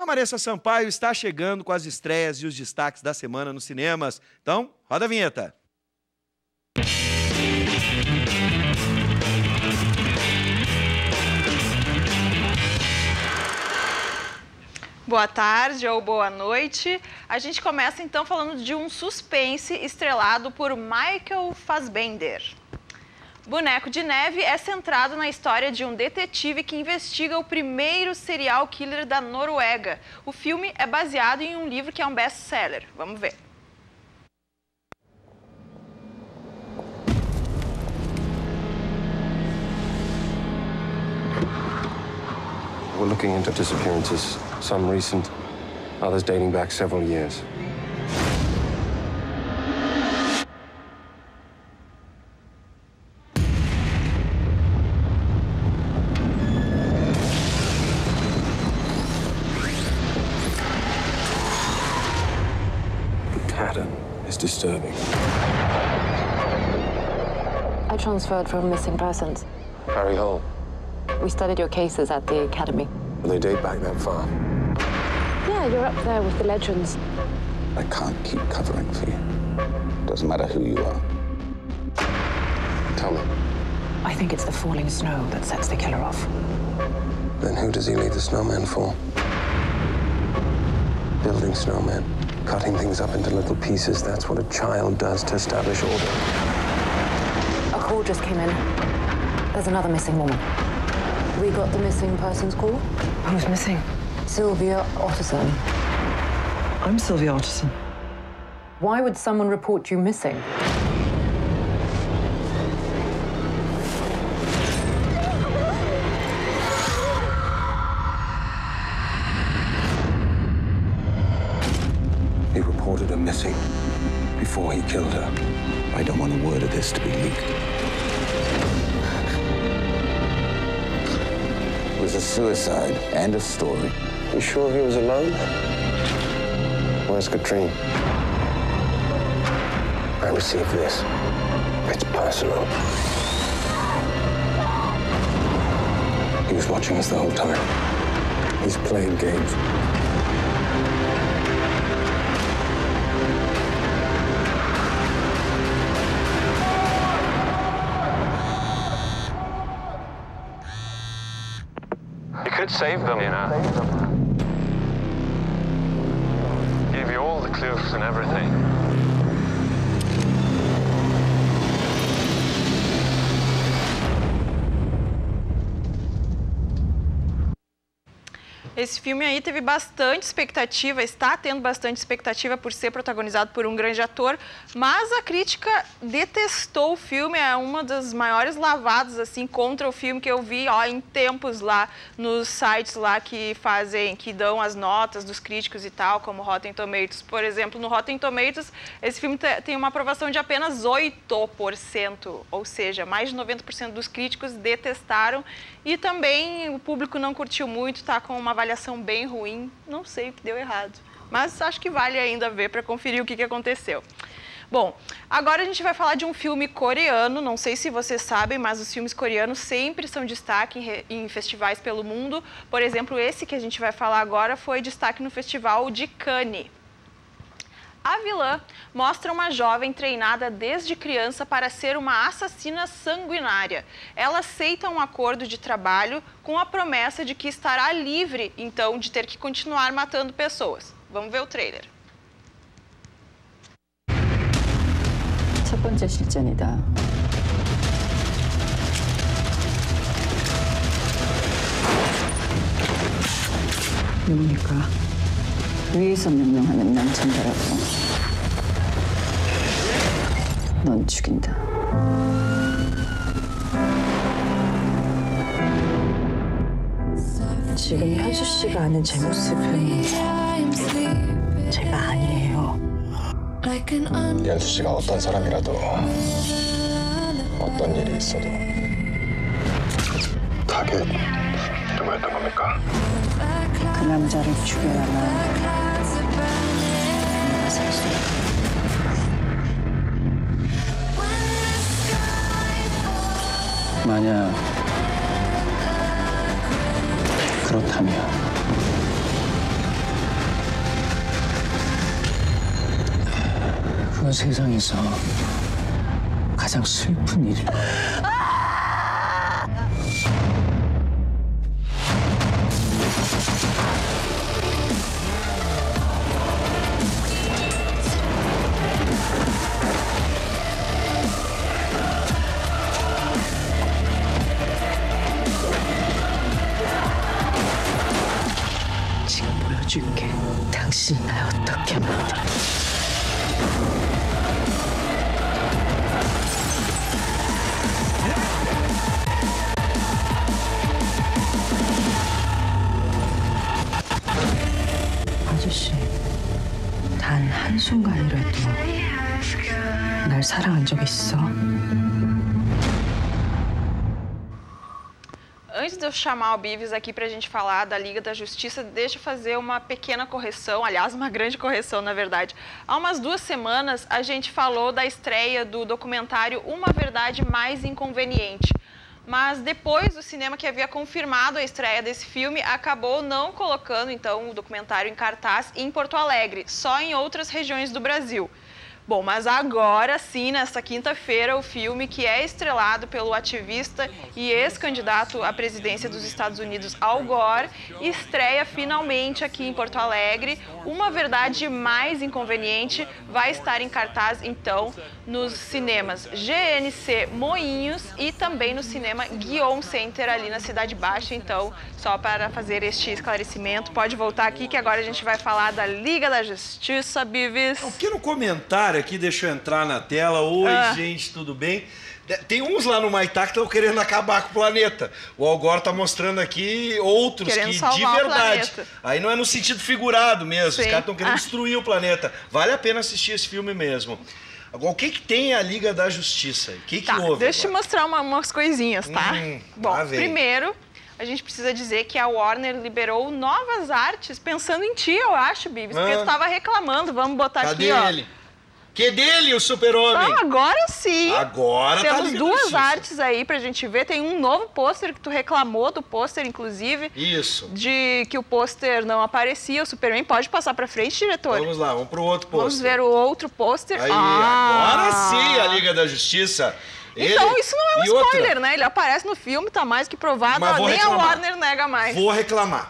A Maressa Sampaio está chegando com as estreias e os destaques da semana nos cinemas. Então, roda a vinheta. Boa tarde ou boa noite. A gente começa então falando de um suspense estrelado por Michael Fassbender. Boneco de Neve é centrado na história de um detetive que investiga o primeiro serial killer da Noruega. O filme é baseado em um livro que é um best-seller. Vamos ver. We're looking into disappearances, some recent, others dating back several years. The pattern is disturbing. I transferred from missing persons. Harry Hole. We studied your cases at the academy. Will they date back that far? Yeah, you're up there with the legends. I can't keep covering for you. Doesn't matter who you are. Tell me. I think it's the falling snow that sets the killer off. Then who does he leave the snowman for? Building snowmen, cutting things up into little pieces. That's what a child does to establish order. A call just came in. There's another missing woman. We got the missing persons call. Who's missing? Sylvia Otterson. I'm Sylvia Otterson. Why would someone report you missing? He reported her missing before he killed her. I don't want a word of this to be leaked. It was a suicide. End of story. You sure he was alone? Where's Katrine? I received this. It's personal. He was watching us the whole time. He's playing games. You could save them, you know. Give you all the clues and everything. Esse filme aí teve bastante expectativa, está tendo bastante expectativa por ser protagonizado por um grande ator, mas a crítica detestou o filme, é uma das maiores lavadas assim contra o filme que eu vi em tempos lá nos sites lá que dão as notas dos críticos e tal, como Rotten Tomatoes. Por exemplo, no Rotten Tomatoes, esse filme tem uma aprovação de apenas 8%, ou seja, mais de 90% dos críticos detestaram e também o público não curtiu muito, tá com uma avaliação bem ruim, não sei o que deu errado, mas acho que vale ainda ver para conferir o que aconteceu. Bom, agora a gente vai falar de um filme coreano, não sei se vocês sabem, mas os filmes coreanos sempre são destaque em festivais pelo mundo. Por exemplo, esse que a gente vai falar agora foi destaque no Festival de Cannes. A vilã mostra uma jovem treinada desde criança para ser uma assassina sanguinária. Ela aceita um acordo de trabalho com a promessa de que estará livre, então, de ter que continuar matando pessoas. Vamos ver o trailer. 첫 번째 실전이다. 누구니까? 위에서 명령하는 남천자라고. 넌 죽인다. 지금 현수 씨가 아는 제 모습은 제가 아니에요. 연수 씨가 어떤 사람이라도 어떤 일이 있어도 타겟 누구였던 겁니까? 그 남자를 죽여야만 내가 살 수 있다. 만약 그렇다면 그건 세상에서 가장 슬픈 일이야. 지금 보여줄게. 당신이 날 어떻게 만들어. 아저씨, 단 한순간이라도 날 사랑한 적 있어? Antes de eu chamar o Bives aqui para a gente falar da Liga da Justiça, deixa eu fazer uma pequena correção, aliás, uma grande correção, na verdade. Há umas 2 semanas, a gente falou da estreia do documentário Uma Verdade Mais Inconveniente. Mas depois o cinema que havia confirmado a estreia desse filme acabou não colocando, então, o documentário em cartaz em Porto Alegre, só em outras regiões do Brasil. Bom, mas agora sim, nesta quinta-feira, o filme que é estrelado pelo ativista e ex-candidato à presidência dos Estados Unidos, Al Gore, estreia finalmente aqui em Porto Alegre. Uma Verdade Mais Inconveniente vai estar em cartaz, então, nos cinemas GNC Moinhos e também no cinema Guion Center, ali na Cidade Baixa. Então, só para fazer este esclarecimento, pode voltar aqui que agora a gente vai falar da Liga da Justiça, Bives. Um pequeno comentário aqui, deixa eu entrar na tela. Oi, gente, tudo bem? Tem uns lá no Maitá que estão querendo acabar com o planeta. O Al Gore tá mostrando aqui outros querendo que, salvar de verdade, aí não é no sentido figurado mesmo. Sim. Os caras estão querendo destruir o planeta. Vale a pena assistir esse filme mesmo. Agora, o que tem a Liga da Justiça? O que houve? Deixa eu te mostrar umas coisinhas, tá? Bom, primeiro, a gente precisa dizer que a Warner liberou novas artes pensando em ti, eu acho, Bives, porque tu estava reclamando. Vamos botar Cadê aqui, ó. ele? Que dele, o Super-Homem? Ah, agora sim. Agora temos tá 2 artes aí pra gente ver. Tem um novo pôster que tu reclamou do pôster, inclusive. Isso. De que o pôster não aparecia. O Superman pode passar pra frente, diretor? Vamos lá, vamos pro outro pôster. Vamos ver o outro pôster. Aí, agora sim a Liga da Justiça. Então, isso não é um spoiler, né? Ele aparece no filme, tá mais que provado. Nem a Warner nega mais. Vou reclamar.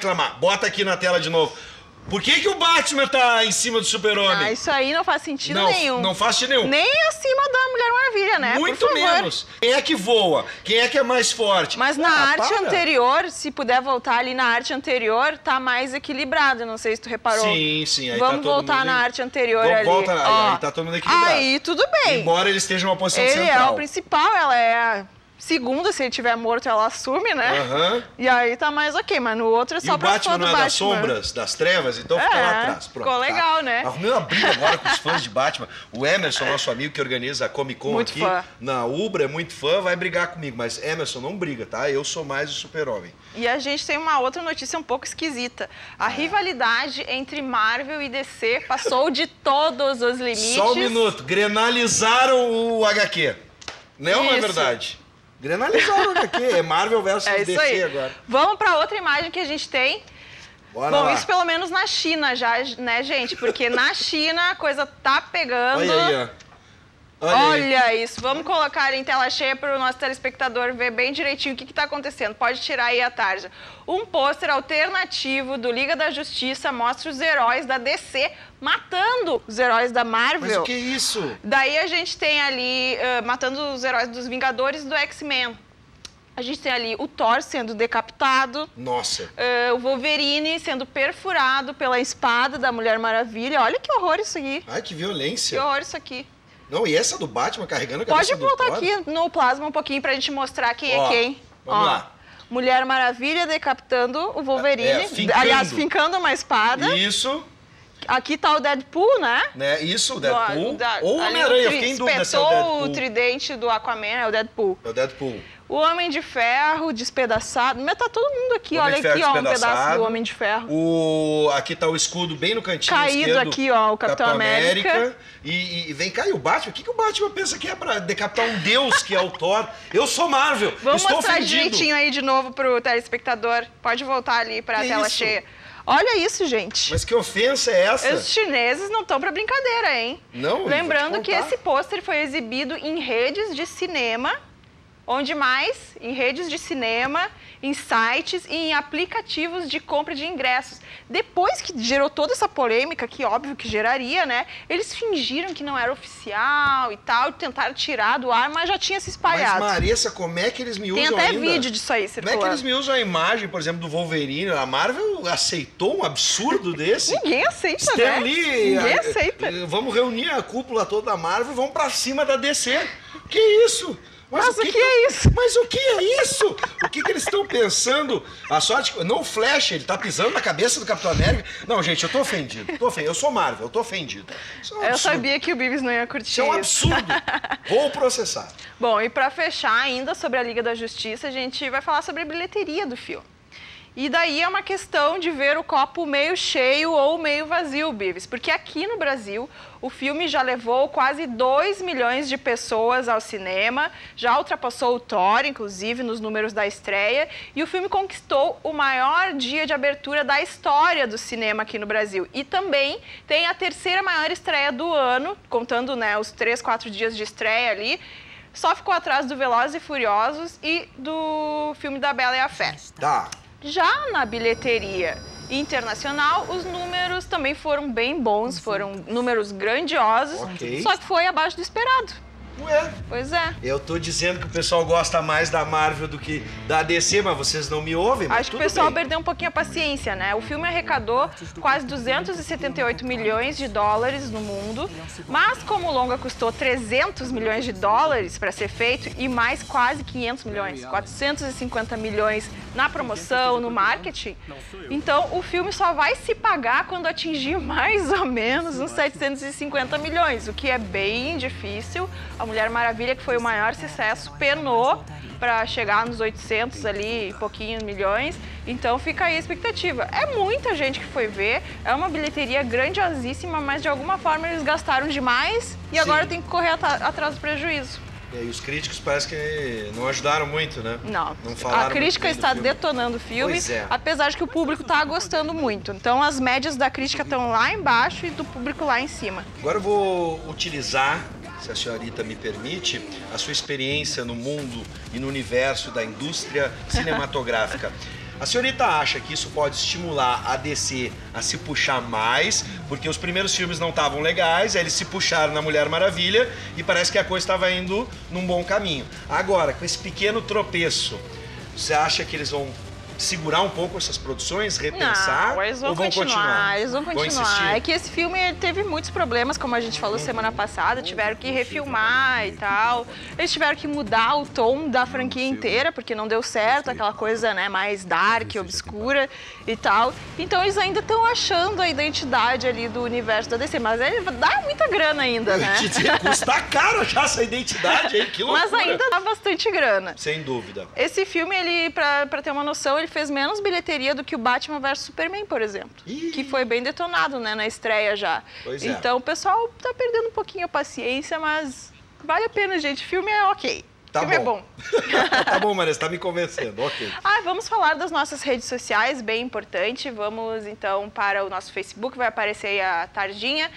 Bota aqui na tela de novo. Por que o Batman tá em cima do Super-Homem? Isso aí não faz sentido nenhum. Não faz sentido nenhum. Nem acima da Mulher Maravilha, né? Muito menos. Quem é que voa? Quem é que é mais forte? Mas na arte anterior, se puder voltar ali na arte anterior, tá mais equilibrado. Não sei se tu reparou. Sim. Aí vamos tá voltar na arte anterior ali. Volta, aí tá todo mundo equilibrado. Aí tudo bem. Embora ele esteja numa posição central. Ele é o principal, ela é a segunda, se ele tiver morto, ela assume, né? E aí tá mais ok, mas no outro é só pra fã do Batman. O Batman não é das sombras, das trevas, então fica lá atrás. Pronto, ficou legal, né? Arrumei uma briga agora com os fãs de Batman. O Emerson, nosso amigo que organiza a Comic Con aqui na Ubra, é muito fã, vai brigar comigo. Mas Emerson, não briga, tá? Eu sou mais o Super-Homem. E a gente tem uma outra notícia um pouco esquisita. A rivalidade entre Marvel e DC passou de todos os limites. Só um minuto, grenalizaram o HQ. Não é verdade? Grenalizaram o HQ, é Marvel versus DC aí. Agora. Vamos para outra imagem que a gente tem. Bora Bom, lá. isso pelo menos na China já, né, gente? Porque na China a coisa tá pegando. Olha aí, ó. Olha isso. Vamos colocar em tela cheia para o nosso telespectador ver bem direitinho o que está acontecendo. Pode tirar aí a tarja. Um pôster alternativo do Liga da Justiça mostra os heróis da DC matando os heróis da Marvel. Mas o que é isso? Daí a gente tem ali, matando os heróis dos Vingadores e do X-Men. A gente tem ali o Thor sendo decapitado. Nossa. O Wolverine sendo perfurado pela espada da Mulher Maravilha. Olha que horror isso aqui. Ai, que violência. Que horror isso aqui. Não, e essa do Batman carregando a cabeça do Thor? Pode voltar aqui no plasma um pouquinho pra gente mostrar quem é quem. Vamos lá. Mulher Maravilha decapitando o Wolverine. Aliás, fincando uma espada. Isso. Aqui tá o Deadpool, né? Isso, o Deadpool. Ou o Homem-Aranha, eu fiquei em dúvida se é o Deadpool. O tridente do Aquaman, é o Deadpool. É o Deadpool. O Homem de Ferro despedaçado. Mas tá todo mundo aqui, olha aqui, ó, um pedaço do Homem de Ferro. Aqui tá o escudo bem no cantinho caído esquerdo. Aqui, ó, o Capitão América. E vem cá, e o Batman? O que o Batman pensa que é pra decapitar um deus que é o Thor? Eu sou Marvel, Vamos estou mostrar ofendido. direitinho aí de novo pro telespectador. Pode voltar ali pra tela cheia. Olha isso, gente. Mas que ofensa é essa? Os chineses não estão para brincadeira, hein? Não, lembrando que esse pôster foi exibido em redes de cinema, onde mais? Em redes de cinema, em sites e em aplicativos de compra de ingressos. Depois que gerou toda essa polêmica, que óbvio que geraria, né? Eles fingiram que não era oficial e tal, tentaram tirar do ar, mas já tinha se espalhado. Mas, Marissa, como é que eles me usam ainda? Tem até vídeo disso aí circulando. Como é que eles me usam a imagem, por exemplo, do Wolverine? A Marvel aceitou um absurdo desse? Ninguém aceita, Stan né? Lee, Ninguém aceita. Vamos reunir a cúpula toda da Marvel e vamos pra cima da DC. Que isso? Mas o que é isso? Mas o que é isso? O que eles estão pensando? A sorte... Não, o Flash, ele tá pisando na cabeça do Capitão América. Não, gente, eu tô ofendido. Eu sou Marvel, eu tô ofendido. Isso é um eu absurdo. sabia que o Bibis não ia curtir Isso é um absurdo. Vou processar. Bom, e pra fechar ainda sobre a Liga da Justiça, a gente vai falar sobre a bilheteria do filme. E daí é uma questão de ver o copo meio cheio ou meio vazio, Bives. Porque aqui no Brasil, o filme já levou quase 2 milhões de pessoas ao cinema, já ultrapassou o Thor, inclusive, nos números da estreia, e o filme conquistou o maior dia de abertura da história do cinema aqui no Brasil. E também tem a terceira maior estreia do ano, contando, né, os 3, 4 dias de estreia ali, só ficou atrás do Velozes e Furiosos e do filme da Bela e a Fera. Tá. Já na bilheteria internacional, os números também foram bem bons, foram números grandiosos, só que foi abaixo do esperado. Ué? Pois é. Eu tô dizendo que o pessoal gosta mais da Marvel do que da DC, mas vocês não me ouvem. Acho que o pessoal perdeu um pouquinho a paciência, né? O filme arrecadou quase 278 milhões de dólares no mundo, mas como o longa custou 300 milhões de dólares para ser feito e mais quase 500 milhões, 450 milhões na promoção, no marketing, então o filme só vai se pagar quando atingir mais ou menos uns 750 milhões, o que é bem difícil. A Mulher Maravilha, que foi o maior sucesso, penou para chegar nos 800 ali, pouquinho milhões. Então fica aí a expectativa. É muita gente que foi ver, é uma bilheteria grandiosíssima, mas de alguma forma eles gastaram demais e agora tem que correr atrás do prejuízo. E aí os críticos parece que não ajudaram muito, né? Não. Falaram a crítica está detonando o filme, apesar de que o público está gostando muito. Então as médias da crítica estão lá embaixo e do público lá em cima. Agora eu vou utilizar, se a senhorita me permite, a sua experiência no mundo e no universo da indústria cinematográfica. A senhorita acha que isso pode estimular a DC a se puxar mais, porque os primeiros filmes não estavam legais, aí eles se puxaram na Mulher Maravilha e parece que a coisa estava indo num bom caminho. Agora, com esse pequeno tropeço, você acha que eles vão segurar um pouco essas produções, repensar? Não, eles vão continuar? Eles vão continuar. É que esse filme teve muitos problemas, como a gente falou semana passada, tiveram que refilmar e tal. Eles tiveram que mudar o tom da franquia inteira, porque não deu certo, aquela coisa, né, mais dark, obscura e tal. Então eles ainda estão achando a identidade ali do universo da DC, mas ele dá muita grana ainda, né? Custa caro achar essa identidade aí, que loucura. Mas ainda dá bastante grana. Sem dúvida. Esse filme, ele, pra ter uma noção, ele fez menos bilheteria do que o Batman vs Superman, por exemplo. Que foi bem detonado, né, na estreia já. Pois é. Então o pessoal tá perdendo um pouquinho a paciência, mas vale a pena, gente. O filme é ok. Tá filme bom. É bom. Tá bom, Marisa, tá me convencendo, ok. Vamos falar das nossas redes sociais, bem importante. Vamos, então, para o nosso Facebook, vai aparecer aí a tardinha,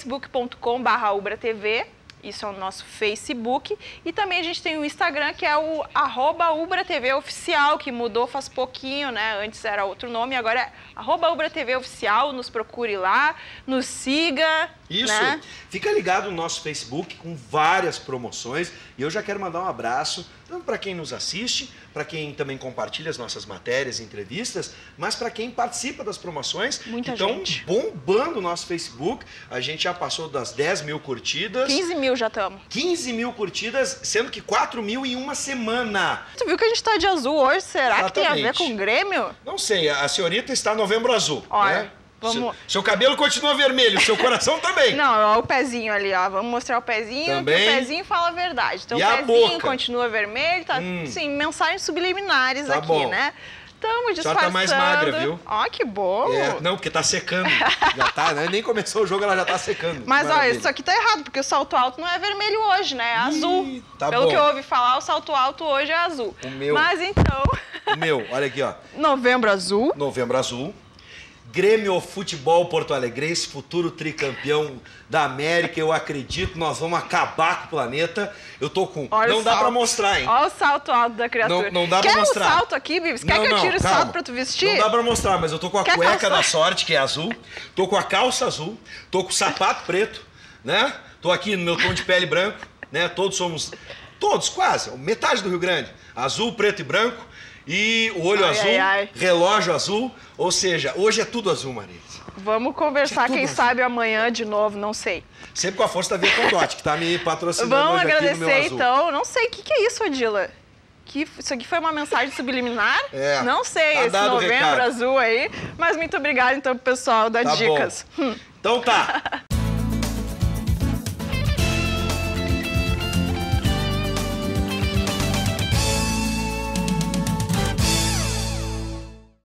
facebook.com/ubratv. Isso é o nosso Facebook. E também a gente tem o Instagram, que é o @UbraTVOficial, que mudou faz pouquinho, né? Antes era outro nome, agora é @UbraTVOficial. Nos procure lá, nos siga. Isso. Né? Fica ligado no nosso Facebook com várias promoções. E eu já quero mandar um abraço tanto para quem nos assiste, para quem também compartilha as nossas matérias e entrevistas, mas para quem participa das promoções. Muita então, gente. Bombando o nosso Facebook. A gente já passou das 10 mil curtidas. 15 mil já estamos. 15 mil curtidas, sendo que 4 mil em uma semana. Tu viu que a gente tá de azul hoje? Será que tem a ver com o Grêmio? Não sei, a senhorita está Novembro Azul. Olha, né? vamos... Seu cabelo continua vermelho, seu coração também. Não, ó, o pezinho ali, ó. Vamos mostrar o pezinho, também. que o pezinho fala a verdade. Então E o a pezinho boca? Continua vermelho, tá? Sim, mensagens subliminares Tá aqui, bom. né? Estamos disfarçando. A senhora tá mais magra, viu? Ó, que bom. Não, porque tá secando. Já tá, né? Nem começou o jogo, ela já tá secando. Mas, Maravilha. ó, isso aqui tá errado, porque o salto alto não é vermelho hoje, né? É azul. Tá Pelo bom. que eu ouvi falar, o salto alto hoje é azul. O meu. Mas então... O meu, olha aqui, ó. Novembro azul. Novembro Azul. Grêmio Futebol Porto Alegrense, futuro tricampeão da América, eu acredito, nós vamos acabar com o planeta. Eu tô com... Olha não o dá salto. pra mostrar, hein? Olha o salto alto da criatura. Não dá pra mostrar. Quer o salto aqui, Bibis? Quer que eu tire o calma. salto pra tu vestir? Não dá pra mostrar, mas eu tô com a Quer cueca calça? da sorte, que é azul. Tô com a calça azul. Tô com o sapato preto, né? Tô aqui no meu tom de pele branco, né? Todos somos... Todos, quase. Metade do Rio Grande. Azul, preto e branco. E o olho azul, relógio azul. Ou seja, hoje é tudo azul, Maria. Vamos conversar, quem sabe, amanhã de novo, não sei. Sempre com a força da Via Condote, que tá me patrocinando Vamos hoje aqui no meu agradecer, azul. então. Não sei, o que é isso, Odila? Isso aqui foi uma mensagem subliminar? É, Não sei, tá esse dado o novembro recado. azul aí. Mas muito obrigada, então, pro pessoal das Tá dicas. bom. Então tá.